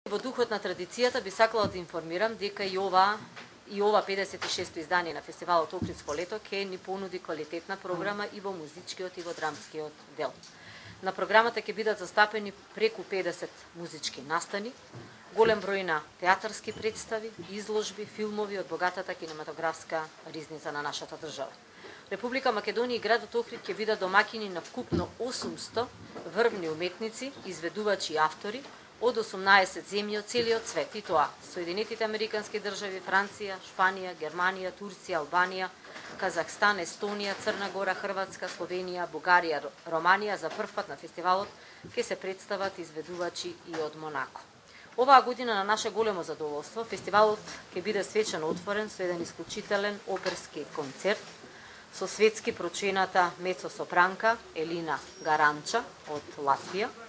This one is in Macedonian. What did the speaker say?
Во духот на традицијата би сакала да информирам дека и ова 56-то издание на фестивалот Охридско лето ќе ни понуди квалитетна програма и во музичкиот и во драмскиот дел. На програмата ќе бидат застапени преку 50 музички настани, голем број на театарски представи, изложби, филмови од богатата кинематографска ризница на нашата држава. Република Македонија и градот Охрид ќе бидат домаќини на вкупно 800 врвни уметници, изведувачи и автори од 18 земји од целиот свет, и тоа Соединетите Американски држави, Франција, Шпанија, Германија, Турција, Албанија, Казахстан, Естонија, Црна Гора, Хрватска, Словенија, Бугарија, Романија. За прв пат на фестивалот ќе се представат изведувачи и од Монако. Оваа година на наше големо задоволство фестивалот ќе биде свечено отворен со еден исклучителен оперски концерт со светски прочената мецо-сопранка Елина Гаранча од Латвија,